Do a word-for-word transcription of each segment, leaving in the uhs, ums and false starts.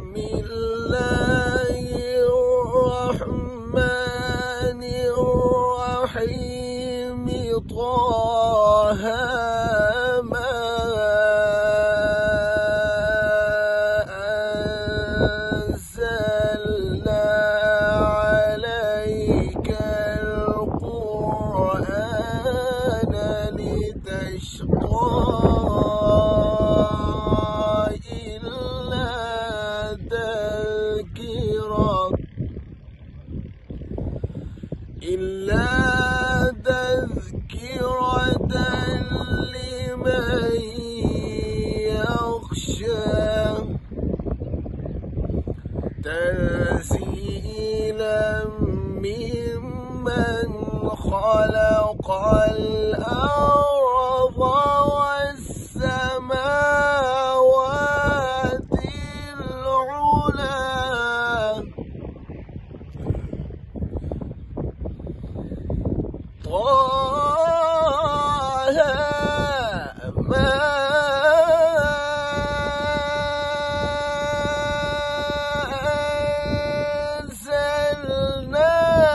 الله الرحمن الرحيم طه ما أنزلنا عليك القرآن لتشقى إلا تذكرة لمن يخشى تنزيلا ممن خلق الأرض والسماوات العلى طه ما أنزلنا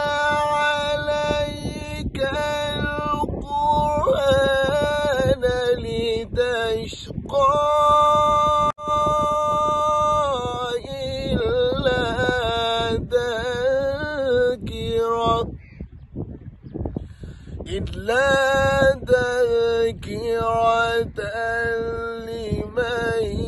عليك القرآن لتشقى إلا تذكرة إلا تذكرة لمن